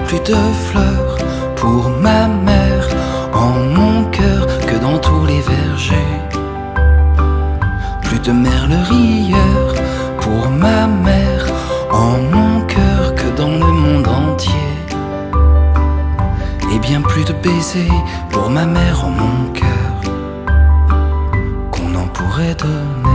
plus de fleurs pour ma mère en mon cœur que dans tous les vergers. Plus de merleries pour ma mère en mon cœur que dans le monde entier. Et bien plus de baisers pour ma mère en mon cœur qu'on en pourrait donner.